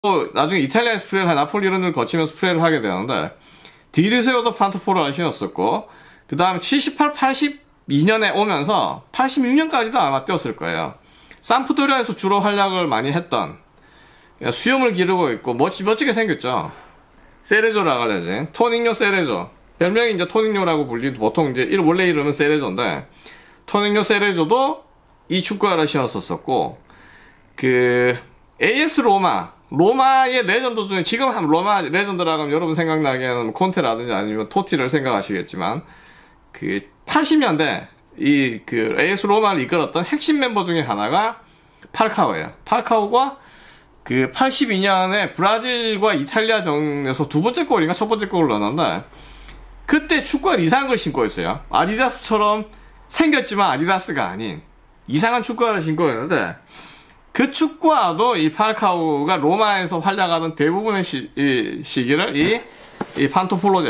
나중에 이탈리아 스프레이를 나폴리 이런 데를 거치면서 스프레이를 하게 되는데 디르세오도 판토폴라를 신었었고 그 다음에 78, 82년에 오면서 86년까지도 아마 뛰었을 거예요. 삼프도리아에서 주로 활약을 많이 했던 수염을 기르고 있고 멋지게 생겼죠. 세레조라고 그러지. 토닝요 세레조. 별명이 이제 토닝요라고 불리도 보통 이제 원래 이름은 세레조인데 토닝요 세레조도 이 축구화를 신었었고 그 AS 로마의 레전드 중에 지금 한 로마 레전드라고 하면 여러분 생각나기에는 콘테라든지 아니면 토티를 생각하시겠지만 그 80년대 그 AS 로마를 이끌었던 핵심 멤버 중에 하나가 팔카오예요. 팔카오가 그 82년에 브라질과 이탈리아전에서 두 번째 골인가 첫 번째 골을 넣었는데 그때 축구화 이상한 걸 신고 있어요. 아디다스처럼 생겼지만 아디다스가 아닌 이상한 축구화를 신고 있는데 그 축구화도 이 팔카오가 로마에서 활약하던 대부분의 시기를 이 판토폴라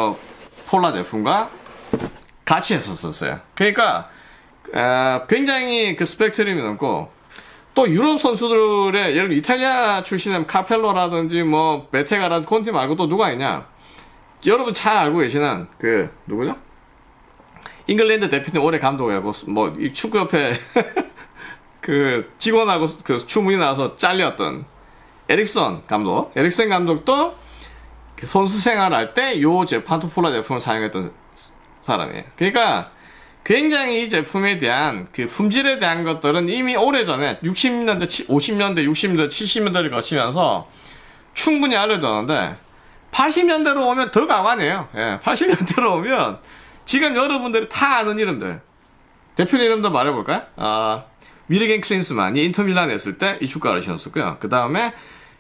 제품과 같이 했었어요. 그러니까 굉장히 그 스펙트럼이 넓고 또 유럽 선수들의 예를 들어 이탈리아 출신의 카펠로라든지 뭐 베테가라든지 콘티 말고 또 누가 있냐? 여러분 잘 알고 계시는 그 누구죠? 잉글랜드 대표팀 올해 감독하고 뭐 이 축구협회 그 직원하고 그 추문이 나와서 잘렸던 에릭슨 감독도 그 선수 생활할 때 요 판토폴라 제품을 사용했던 사람이에요. 그러니까 굉장히 이 제품에 대한 그 품질에 대한 것들은 이미 오래전에 60년대, 50년대, 60년대, 70년대를 거치면서 충분히 알려졌는데 80년대로 오면 더 강화네요. 예, 80년대로 오면 지금 여러분들이 다 아는 이름들 대표 이름도 말해볼까요? 위르겐 클린스만이 인터밀란에 있을 때 이 축구화를 신었었고요. 그 다음에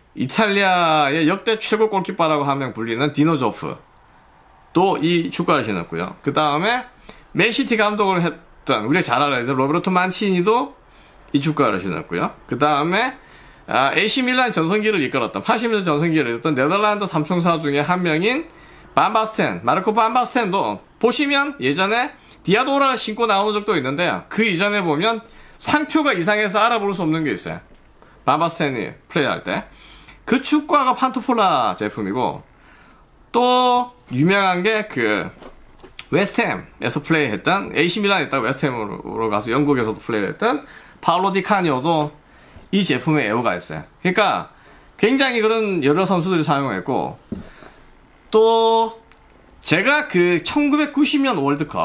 이탈리아의 역대 최고 골키퍼라고 하면 불리는 디노 조프 또 이 축구화를 신었고요. 그 다음에 맨시티 감독을 했던 우리가 잘 알아요. 로베르토 만치니도 이 축구화를 신었고요. 그 다음에 AC 밀란 전성기를 이끌었던 80년대 전성기를 이끌었던 네덜란드 삼총사 중에 한 명인 마르코 반바스텐도 보시면 예전에 디아도라를 신고 나오는 적도 있는데요. 그 이전에 보면 상표가 이상해서 알아볼 수 없는 게 있어요. 반바스텐이 플레이할 때. 그 축구화가 판토폴라 제품이고 또 유명한 게 그 웨스트햄에서 플레이했던 AC 밀란에 있다가 웨스트햄으로 가서 영국에서도 플레이했던 파울로 디카니오도 이 제품에 애호가 있어요. 그러니까 굉장히 그런 여러 선수들이 사용했고 또 제가 그 1990년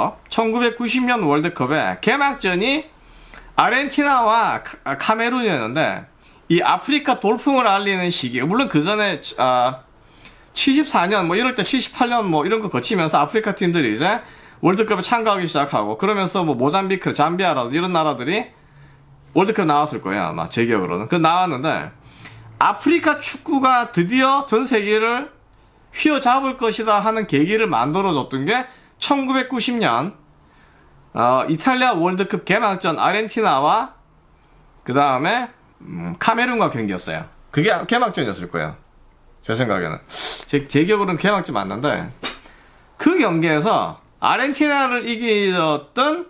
월드컵의 개막전이 아르헨티나와 카메룬이었는데 이 아프리카 돌풍을 알리는 시기 물론 그 전에 74년 뭐 이럴 때 78년 뭐 이런 거 거치면서 아프리카 팀들이 이제 월드컵에 참가하기 시작하고 그러면서 뭐 모잠비크, 잠비아라든지 이런 나라들이 월드컵 나왔을 거예요 아마 제 기억으로는. 그 나왔는데 아프리카 축구가 드디어 전 세계를 휘어잡을 것이다 하는 계기를 만들어줬던 게 1990년 이탈리아 월드컵 개막전 아르헨티나와 그 다음에 카메룬과 경기였어요. 그게 개막전이었을 거예요. 제 생각에는. 제 기억으로는 개막전 맞는데 그 경기에서 아르헨티나를 이겼던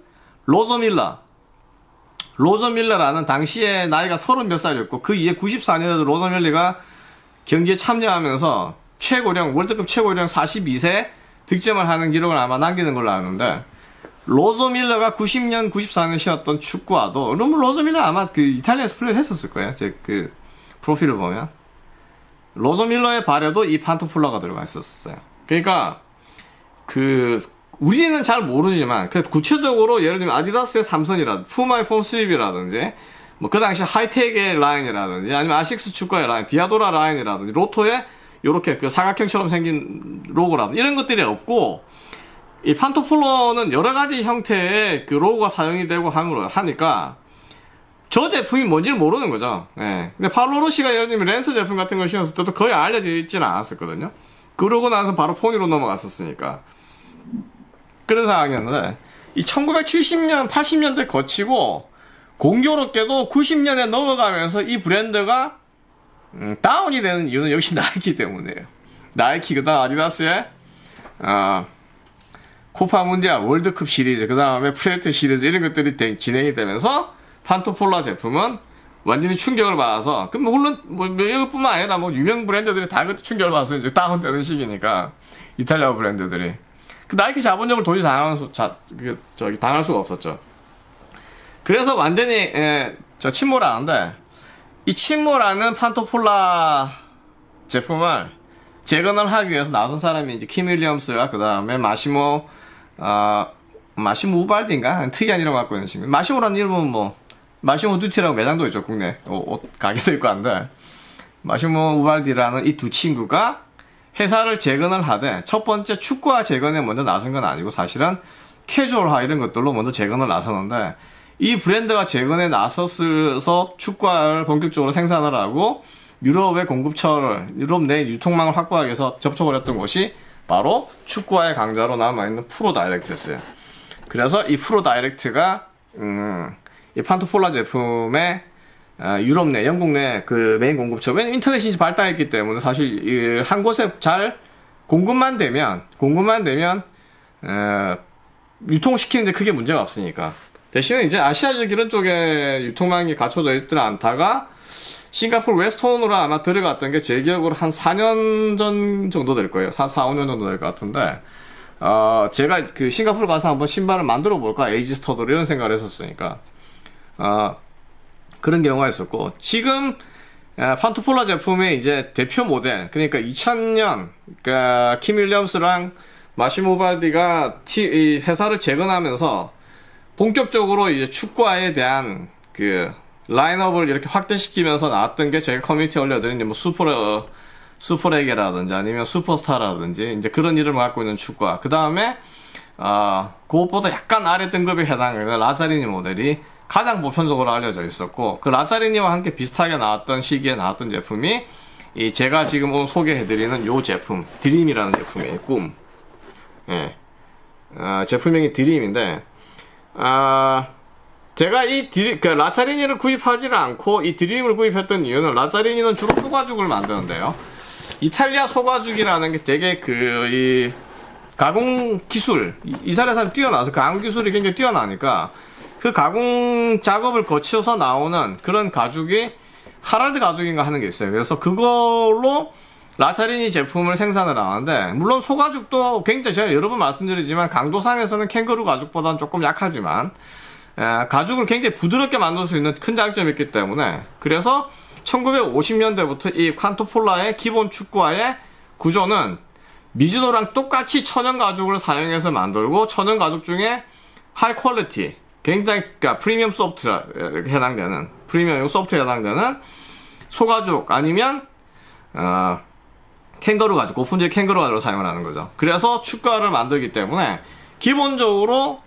로조밀러라는 당시에 나이가 30몇 살이었고 그 이에 94년에도 로조밀러가 경기에 참여하면서 월드컵 최고령 42세 득점을 하는 기록을 아마 남기는 걸로 아는데 로조밀러가 90년, 94년 신었던 축구화도 로조밀러 아마 그 이탈리아에서 플레이를 했었을 거예요. 제 그 프로필을 보면 로조밀러의 발에도 이 판토폴라가 들어가 있었어요. 그러니까 그 우리는 잘 모르지만 그 구체적으로 예를 들면 아디다스의 삼선이라든지 푸마의 폼스립이라든지 뭐 그 당시 하이텍의 라인이라든지 아니면 아식스 축구의 라인, 디아도라 라인이라든지 로토의 요렇게 그 사각형처럼 생긴 로고라든지 이런 것들이 없고 이 판토폴라는 여러 가지 형태의 그 로고가 사용이 되고 하니까 저 제품이 뭔지를 모르는 거죠. 예. 근데 파울로로시가 예를 들면 랜스 제품 같은 걸 신었을 때도 거의 알려져 있지는 않았었거든요. 그러고 나서 바로 포니로 넘어갔었으니까. 그런 상황이었는데, 이 1970년, 80년대 거치고, 공교롭게도 90년에 넘어가면서 이 브랜드가, 다운이 되는 이유는 역시 나이키 때문이에요. 나이키, 그 다음 아디다스의, 코파 문디아 월드컵 시리즈, 그 다음에 프레트 시리즈 이런 것들이 진행이 되면서 판토폴라 제품은 완전히 충격을 받아서, 그럼 물론, 이것뿐만 아니라 유명 브랜드들이 다 그때 충격을 받아서 이제 다운되는 시기니까, 이탈리아 브랜드들이. 그 나이키 자본력을 도저히 당할 수가 없었죠. 그래서 완전히, 침몰하는데, 이 침몰하는 판토폴라 제품을 재건을 하기 위해서 나선 사람이 이제 킴 윌리엄스가 그 다음에 마시모 우발디인가? 특이한 이름 갖고 있는 친구. 마시모라는 이름은 마시모 듀티라고 매장도 있죠, 국내. 옷 가게도 있고 한데. 마시모 우발디라는 이 두 친구가 회사를 재건을 하되, 첫 번째 축구화 재건에 먼저 나선 건 아니고, 사실은 캐주얼화 이런 것들로 먼저 재건을 나섰는데, 이 브랜드가 재건에 나서서 축구화를 본격적으로 생산을 하고, 유럽의 유럽 내 유통망을 확보하기 위해서 접촉을 했던 곳이 바로 축구화의 강자로 남아있는 프로 다이렉트였어요. 그래서 이 프로 다이렉트가, 이 판토폴라 제품의 유럽 내, 영국 내 그 메인 공급처, 왜냐면 인터넷이 이제 발달했기 때문에 사실 한 곳에 잘 공급만 되면, 유통시키는데 크게 문제가 없으니까. 대신에 이제 아시아적 이런 쪽에 유통망이 갖춰져 있지는 않다가 싱가포르 웨스톤으로 아마 들어갔던 게 제 기억으로 한 4년 전 정도 될 거예요. 4, 5년 정도 될 것 같은데, 제가 그 싱가포르 가서 한번 신발을 만들어 볼까? 에이지 스터드로 이런 생각을 했었으니까. 그런 경우가 있었고, 지금, 판토폴라 제품의 이제 대표 모델, 그러니까 2000년, 그러니까 킴 윌리엄스랑 마시모 발디가 이 회사를 재건하면서 본격적으로 이제 축구화에 대한 그 라인업을 이렇게 확대시키면서 나왔던 게 제가 커뮤니티에 올려드린 슈퍼레게라든지 아니면 슈퍼스타라든지 이제 그런 이름을 갖고 있는 축구화. 그 다음에, 그것보다 약간 아래 등급에 해당하는 라자리니 모델이 가장 보편적으로 알려져 있었고, 그 라자리니와 함께 비슷하게 나왔던 시기에 나왔던 제품이 제가 지금 오늘 소개해드리는 요 제품, 드림이라는 제품이에요. 꿈. 예. 제품명이 드림인데, 제가 라자리니를 구입하지는 않고 이 드림을 구입했던 이유는, 라자리니는 주로 소가죽을 만드는데요. 이탈리아 소가죽이라는 게 되게 이 가공 기술, 이탈리아 사람이 뛰어나서 가공 기술이 굉장히 뛰어나니까 그 가공 작업을 거쳐서 나오는 그런 가죽이 하랄드 가죽인가 하는 게 있어요. 그래서 그걸로 라자리니 제품을 생산을 하는데, 물론 소가죽도 굉장히 제가 여러 번 말씀드리지만 강도상에서는 캥거루 가죽보다는 조금 약하지만 가죽을 굉장히 부드럽게 만들 수 있는 큰 장점이 있기 때문에, 그래서 1950년대부터 이 판토폴라의 기본 축구화의 구조는 미즈노랑 똑같이 천연 가죽을 사용해서 만들고, 천연 가죽 중에 하이 퀄리티, 굉장히 프리미엄 소프트에 해당되는, 프리미엄 소프트에 해당되는 소가죽 아니면 캥거루 가죽, 고품질 캥거루 가죽을 사용을 하는 거죠. 그래서 축구화를 만들기 때문에 기본적으로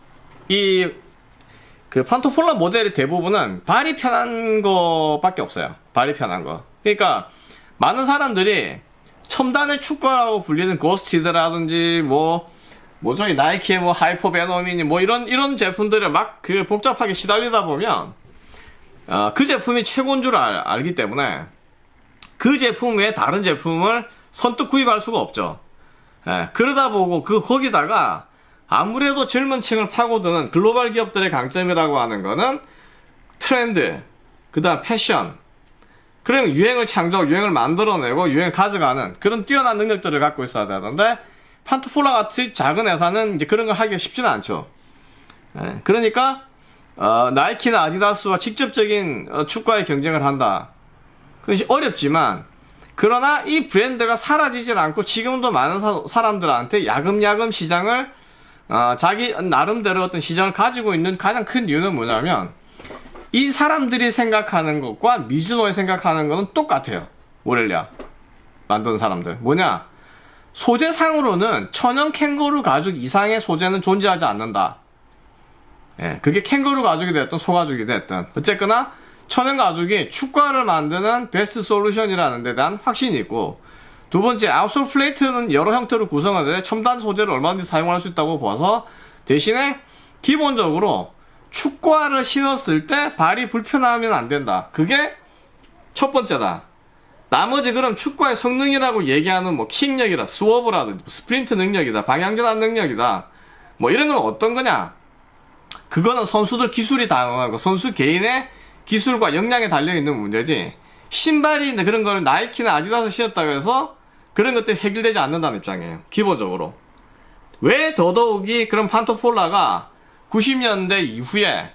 그 판토폴라 모델의 대부분은 발이 편한 거밖에 없어요. 발이 편한 거. 그러니까 많은 사람들이 첨단의 축구화라고 불리는 고스티드라든지 이 나이키의 하이퍼 베놈이니 이런 제품들을 막 복잡하게 시달리다 보면 그 제품이 최고인 줄 알기 때문에 그 제품 외에 다른 제품을 선뜻 구입할 수가 없죠. 예, 그러다 보고 거기다가 아무래도 젊은 층을 파고드는 글로벌 기업들의 강점이라고 하는 거는 트렌드, 그 다음 패션, 그럼 유행을 유행을 만들어내고 유행을 가져가는 그런 뛰어난 능력들을 갖고 있어야 되는데, 판토폴라 같은 작은 회사는 이제 그런 걸 하기가 쉽지는 않죠. 예, 그러니까 나이키나 아디다스와 직접적인 축구와의 경쟁을 한다. 그것이 어렵지만, 그러나 이 브랜드가 사라지질 않고 지금도 많은 사람들한테 야금야금 시장을 자기 나름대로 어떤 시장을 가지고 있는 가장 큰 이유는 뭐냐면, 이 사람들이 생각하는 것과 미즈노이 생각하는 것은 똑같아요. 오렐리아 만드는 사람들 뭐냐, 소재상으로는 천연 캥거루 가죽 이상의 소재는 존재하지 않는다. 예, 그게 캥거루 가죽이 됐든 소가죽이 됐든 어쨌거나 천연 가죽이 축구화를 만드는 베스트 솔루션이라는 데 대한 확신이 있고, 두 번째, 아웃솔 플레이트는 여러 형태로 구성하는데 첨단 소재를 얼마든지 사용할 수 있다고 봐서, 대신에 기본적으로 축구화를 신었을 때 발이 불편하면 안 된다. 그게 첫 번째다. 나머지 그럼 축구화의 성능이라고 얘기하는 킥력이라, 스워브라든지 스프린트 능력이다, 방향전환 능력이다, 이런 건 어떤 거냐? 그거는 선수들 기술이 다양하고 선수 개인의 기술과 역량에 달려있는 문제지, 신발이 그런 걸 나이키나 아디다스 신었다고 해서 그런 것들이 해결되지 않는다는 입장이에요. 기본적으로. 왜 더더욱이 그런 판토폴라가 90년대 이후에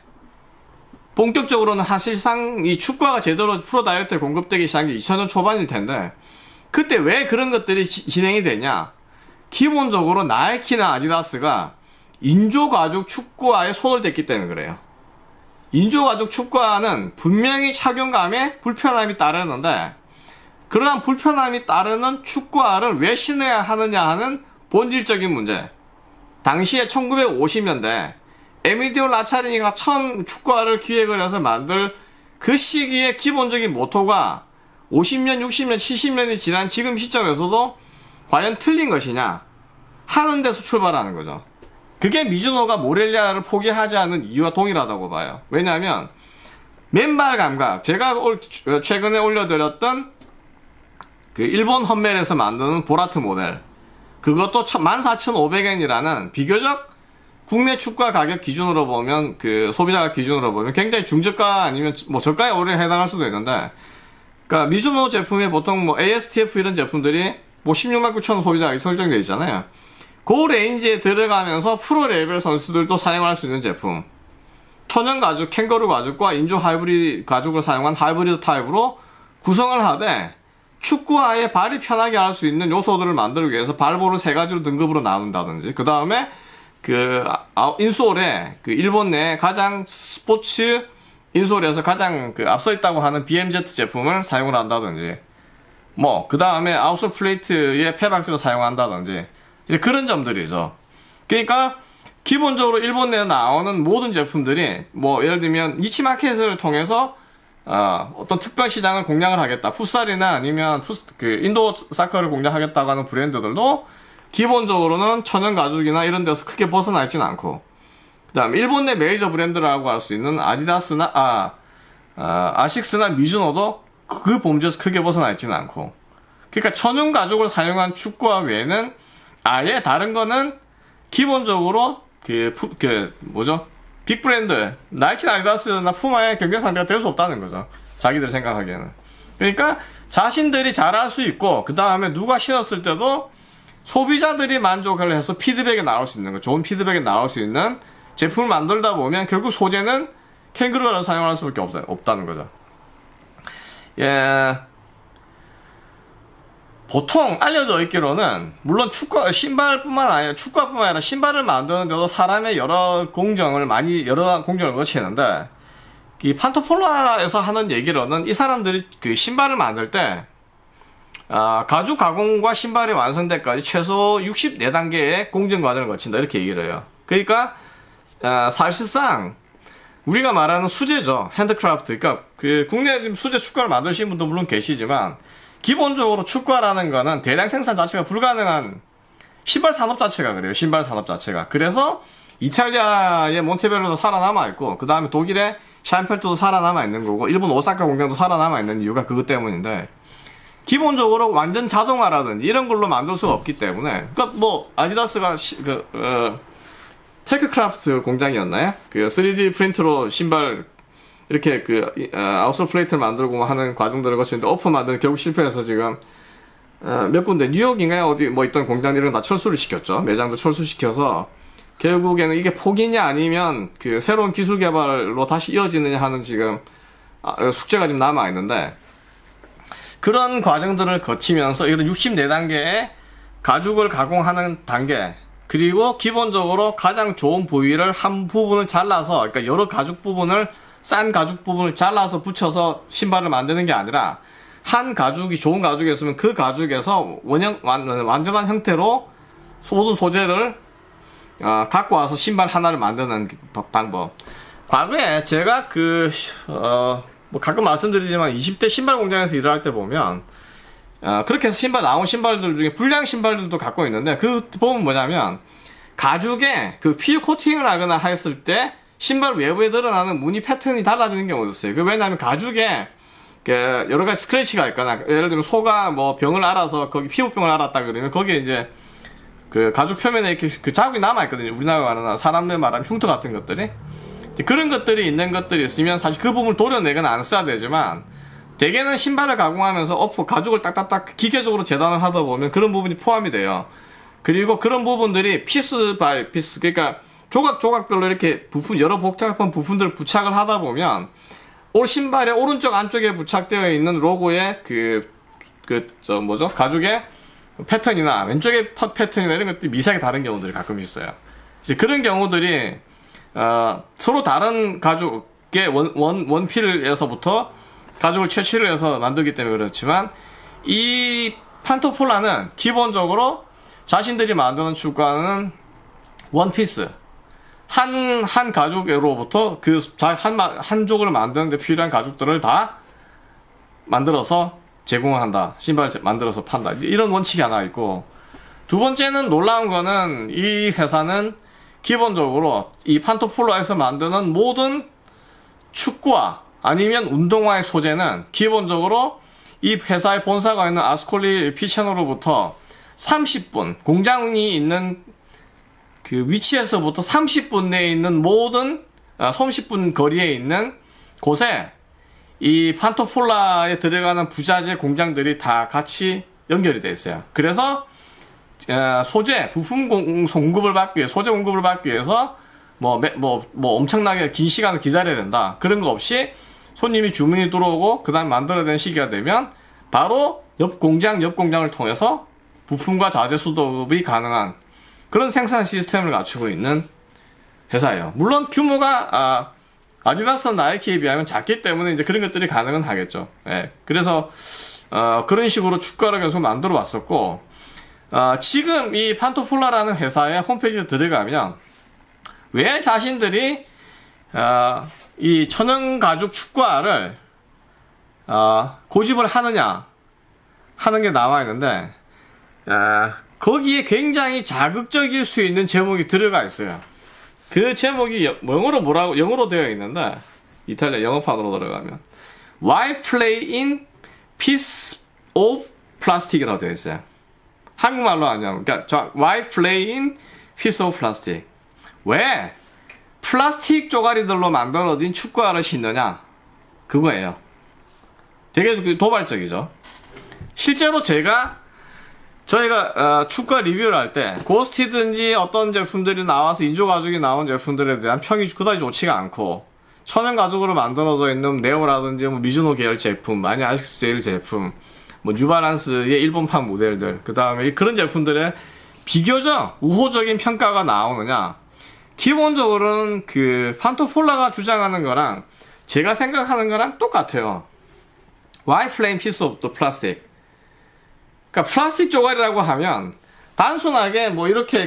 본격적으로는 사실상 이 축구화가 제대로 프로 다이어트에 공급되기 시작한 게 2000년 초반일 텐데, 그때 왜 그런 것들이 진행이 되냐? 기본적으로 나이키나 아디다스가 인조가죽 축구화에 손을 댔기 때문에 그래요. 인조가죽 축구화는 분명히 착용감에 불편함이 따르는데, 그러한 불편함이 따르는 축구화를 왜 신어야 하느냐 하는 본질적인 문제. 당시에 1950년대 에미디오 라차리니가 처음 축구화를 기획을 해서 만들 그 시기의 기본적인 모토가 50년, 60년, 70년이 지난 지금 시점에서도 과연 틀린 것이냐 하는 데서 출발하는 거죠. 그게 미즈노가 모렐리아를 포기하지 않은 이유와 동일하다고 봐요. 왜냐하면 맨발 감각, 제가 최근에 올려드렸던 그 일본 험멜에서 만드는 보라트 모델, 그것도 14,500엔이라는 비교적 국내 축구화 가격 기준으로 보면, 그 소비자 기준으로 보면 굉장히 중저가 아니면 뭐 저가에 오래 해당할 수도 있는데, 그러니까 미즈노 제품에 보통 뭐 ASTF 이런 제품들이 뭐 16만 9천 원 소비자가 설정되어 있잖아요. 그 레인지에 들어가면서 프로 레벨 선수들도 사용할 수 있는 제품, 천연 가죽, 캥거루 가죽과 인조 하이브리드 가죽을 사용한 하이브리드 타입으로 구성을 하되, 축구화에 발이 편하게 할 수 있는 요소들을 만들기 위해서 발볼을 3가지로 등급으로 나눈다든지, 그 다음에 그 인솔에 그 일본 내 가장 스포츠 인솔에서 가장 그 앞서 있다고 하는 BMZ 제품을 사용을 한다든지, 뭐 그 다음에 아웃솔 플레이트의 페박스를 사용한다든지, 그런 점들이죠. 그러니까 기본적으로 일본 내에 나오는 모든 제품들이 뭐 예를 들면 니치마켓을 통해서 어떤 특별 시장을 공략을 하겠다, 풋살이나 아니면 그 인도 사커를 공략하겠다고 하는 브랜드들도 기본적으로는 천연 가죽이나 이런 데서 크게 벗어나 있지는 않고, 그 다음에 일본 내 메이저 브랜드라고 할 수 있는 아디다스나 아식스나 미즈노도 그 범주에서 크게 벗어나 있지는 않고, 그러니까 천연 가죽을 사용한 축구화 외에는 아예 다른 거는 기본적으로 뭐죠? 빅 브랜드 나이키나 아디다스나 푸마의 경쟁 상대가 될 수 없다는 거죠. 자기들 생각하기에는. 그러니까 자신들이 잘할 수 있고, 그 다음에 누가 신었을 때도 소비자들이 만족을 해서 피드백이 나올 수 있는 거, 좋은 피드백이 나올 수 있는 제품을 만들다 보면 결국 소재는 캥거루를 사용할 수밖에 없다는 거죠. 예. 보통 알려져 있기로는, 물론 신발뿐만 아니라 축구화뿐만 아니라 신발을 만드는데도 사람의 여러 공정을 거치는데, 이 판토폴라에서 하는 얘기로는 이 사람들이 그 신발을 만들 때 가죽 가공과 신발이 완성되기까지 최소 64단계의 공정 과정을 거친다, 이렇게 얘기를 해요. 그러니까 사실상 우리가 말하는 수제죠, 핸드크래프트. 그러니까 그 국내에 지금 수제 축구화를 만드시는 분도 물론 계시지만, 기본적으로 축구화라는 거는 대량 생산 자체가 불가능한, 신발 산업 자체가 그래요. 신발 산업 자체가. 그래서 이탈리아의 몬테베르도 살아남아 있고, 그 다음에 독일의 샤인펠트도 살아남아 있는 거고, 일본 오사카 공장도 살아남아 있는 이유가 그것 때문인데, 기본적으로 완전 자동화라든지 이런 걸로 만들 수가 없기 때문에, 그러니까 뭐 아디다스가 테크크래프트 공장이었나요? 그 3D 프린트로 신발 이렇게 아웃솔 플레이트를 만들고 하는 과정들을 거치는데, 오프 만드는 결국 실패해서 지금 몇 군데, 뉴욕인가요? 어디 뭐 있던 공장 이런 거 다 철수를 시켰죠. 매장도 철수시켜서 결국에는 이게 포기냐 아니면 그 새로운 기술 개발로 다시 이어지느냐 하는 지금 숙제가 지금 남아 있는데, 그런 과정들을 거치면서 이런 64단계의 가죽을 가공하는 단계, 그리고 기본적으로 가장 좋은 부위를 한 부분을 잘라서, 그러니까 여러 가죽 부분을, 싼 가죽 부분을 잘라서 붙여서 신발을 만드는 게 아니라, 한 가죽이 좋은 가죽이었으면 그 가죽에서 완전한 형태로 모든 소재를 갖고 와서 신발 하나를 만드는 방법. 과거에 제가 뭐 가끔 말씀드리지만 20대 신발 공장에서 일을 할 때 보면 그렇게 해서 나온 신발들 중에 불량 신발들도 갖고 있는데, 그 보면 뭐냐면 가죽에 그 피부 코팅을 하거나 했을 때 신발 외부에 드러나는 무늬 패턴이 달라지는 경우도 있어요. 왜냐하면 가죽에 여러 가지 스크래치가 있거나, 예를 들면 소가 뭐 병을 앓아서 거기 피부병을 앓았다 그러면 거기에 이제 그 가죽 표면에 이렇게 그 자국이 남아있거든요. 우리나라가 말하는 사람들 말하는 흉터 같은 것들이. 그런 것들이 있는 것들이 있으면 사실 그 부분을 도려내거나 안 써야 되지만, 대개는 신발을 가공하면서 가죽을 딱딱딱 기계적으로 재단을 하다 보면 그런 부분이 포함이 돼요. 그리고 그런 부분들이 피스 바이 피스, 그러니까 조각별로 이렇게 여러 복잡한 부품들을 부착을 하다 보면, 신발의 오른쪽 안쪽에 부착되어 있는 로고의 가죽의 패턴이나 왼쪽의 패턴이나 이런 것들이 미세하게 다른 경우들이 가끔 있어요. 이제 그런 경우들이, 서로 다른 가죽의 원필에서부터 가죽을 채취를 해서 만들기 때문에 그렇지만, 이 판토폴라는 기본적으로 자신들이 만드는 축구화는 원피스, 한 가죽으로부터 한 족을 만드는데 필요한 가죽들을 다 만들어서 제공한다. 신발을 만들어서 판다. 이런 원칙이 하나 있고, 두 번째는 놀라운 거는 이 회사는 기본적으로 이 판토폴라에서 만드는 모든 축구화 아니면 운동화의 소재는 기본적으로 이 회사의 본사가 있는 아스콜리 피체노로부터 30분, 공장이 있는 그 위치에서부터 30분 내에 있는 모든 30분 거리에 있는 곳에 이 판토폴라에 들어가는 부자재 공장들이 다 같이 연결이 되어 있어요. 그래서 부품 공급을 받기 위해, 소재 공급을 받기 위해서 엄청나게 긴 시간을 기다려야 된다. 그런 거 없이 손님이 주문이 들어오고 그 다음 만들어야 되는 시기가 되면 바로 옆 공장을 통해서 부품과 자재 수급이 가능한 그런 생산 시스템을 갖추고 있는 회사예요. 물론 규모가 아디다스, 나이키에 비하면 작기 때문에 이제 그런 것들이 가능은 하겠죠. 예. 그래서 그런 식으로 축구화를 계속 만들어 왔었고, 지금 이 판토폴라라는 회사의 홈페이지에 들어가면 왜 자신들이 이 천연 가죽 축구화를 고집을 하느냐 하는 게 나와 있는데, 거기에 굉장히 자극적일 수 있는 제목이 들어가 있어요. 그 제목이 영어로 되어 있는데, 이탈리아 영어판으로 들어가면 Why play in piece of plastic이라고 되어 있어요. 한국말로 아니면, 그러니까 Why play in piece of plastic? 왜 플라스틱 쪼가리들로 만들어진 축구화를 신느냐? 그거예요. 되게 도발적이죠. 실제로 저희가 축구화 리뷰를 할 때 고스티든지 어떤 제품들이 나와서 인조가죽이 나온 제품들에 대한 평이 그다지 좋지가 않고, 천연가죽으로 만들어져 있는 네오라든지 미즈노 계열 제품, 아니 아식스 제일 제품, 뉴발란스의 일본판 모델들, 그 다음에 그런 제품들의 비교적 우호적인 평가가 나오느냐? 기본적으로는 그 판토폴라가 주장하는 거랑 제가 생각하는 거랑 똑같아요. Why flame piece of the plastic? 그러니까 플라스틱 조각이라고 하면 단순하게 이렇게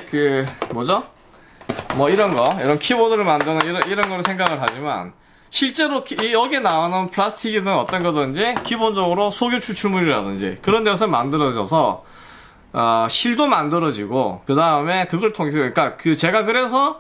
이런 키보드를 만드는 이런 거를 생각을 하지만, 실제로 여기에 나오는 플라스틱이든 어떤 거든지 기본적으로 석유 추출물이라든지 그런 데서 만들어져서 실도 만들어지고, 그 다음에 그걸 통해서, 그러니까 제가 그래서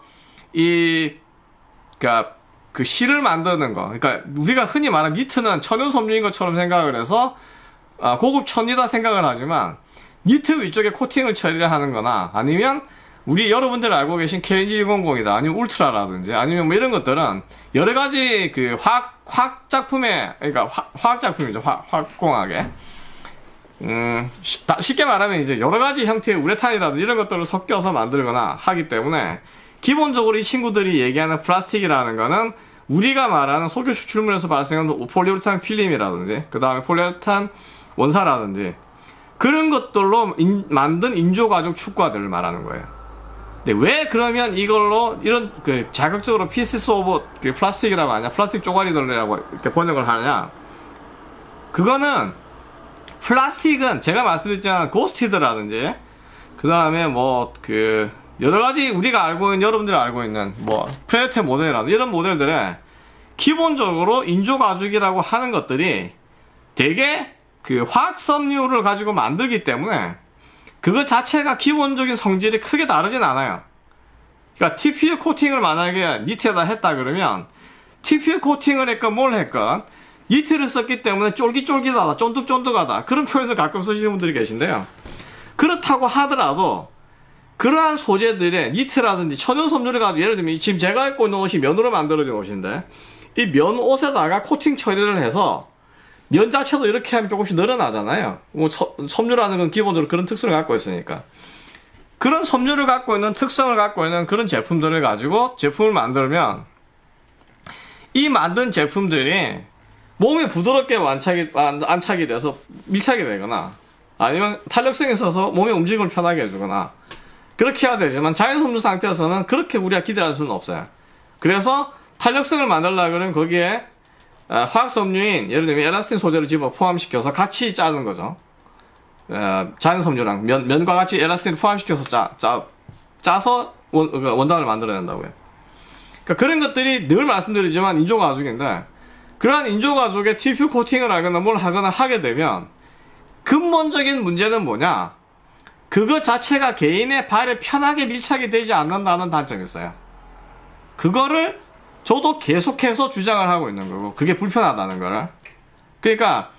그 실을 만드는 거, 그러니까 우리가 흔히 말하는 니트는 천연 섬유인 것처럼 생각을 해서 고급 천이다 생각을 하지만, 니트 위쪽에 코팅을 처리를 하는 거나, 아니면 여러분들 알고 계신 KNG100이다, 아니면 울트라라든지, 아니면 이런 것들은 여러 가지 그 화학 작품에, 그러니까 화학 작품이죠. 화학공학에. 쉽게 말하면 이제 여러 가지 형태의 우레탄이라든지 이런 것들을 섞여서 만들거나 하기 때문에, 기본적으로 이 친구들이 얘기하는 플라스틱이라는 거는 우리가 말하는 석유 추출물에서 발생하는 폴리우레탄 필름이라든지, 그 다음에 폴리우레탄 원사라든지 그런 것들로 만든 인조가죽 축구화들을 말하는 거예요. 근데 왜 그러면 이걸로 이런 자극적으로 pieces of 플라스틱이라고 하냐, 플라스틱 쪼가리들이라고 이렇게 번역을 하느냐? 그거는 플라스틱은 제가 말씀드렸지만 고스티드라든지, 그 다음에 여러 가지 우리가 알고 있는, 여러분들이 알고 있는 프레테 모델이라든지 이런 모델들의 기본적으로 인조가죽이라고 하는 것들이 되게 화학 섬유를 가지고 만들기 때문에 그것 자체가 기본적인 성질이 크게 다르진 않아요. 그러니까 TPU 코팅을 만약에 니트에다 했다 그러면 TPU 코팅을 했건 뭘 했건 니트를 썼기 때문에 쫄깃쫄깃하다, 쫀득쫀득하다, 그런 표현을 가끔 쓰시는 분들이 계신데요. 그렇다고 하더라도 그러한 소재들의 니트라든지 천연 섬유를 가지고 예를 들면 지금 제가 입고 있는 옷이 면으로 만들어진 옷인데 이 면 옷에다가 코팅 처리를 해서 면 자체도 이렇게 하면 조금씩 늘어나잖아요. 뭐 섬유라는 건 기본적으로 그런 특성을 갖고 있으니까. 그런 섬유를 갖고 있는 특성을 갖고 있는 그런 제품들을 가지고 제품을 만들면 이 만든 제품들이 몸에 부드럽게 안착이 돼서 밀착이 되거나 아니면 탄력성이 있어서 몸의 움직임을 편하게 해주거나 그렇게 해야 되지만 자연 섬유 상태에서는 그렇게 우리가 기대할 수는 없어요. 그래서 탄력성을 만들려고 그러면 거기에 화학 섬유인 예를 들면 엘라스틴 소재를 집어 포함시켜서 같이 짜는 거죠. 자연 섬유랑 면과 같이 엘라스틴을 포함시켜서 짜서 원단을 만들어야 된다고요. 그러니까 그런 것들이 늘 말씀드리지만 인조가죽인데 그러한 인조가죽에 TPU 코팅을 하거나 뭘 하거나 하게 되면 근본적인 문제는 뭐냐? 그거 자체가 개인의 발에 편하게 밀착이 되지 않는다는 단점이 있어요. 그거를 저도 계속해서 주장을 하고 있는 거고 그게 불편하다는 거를. 그러니까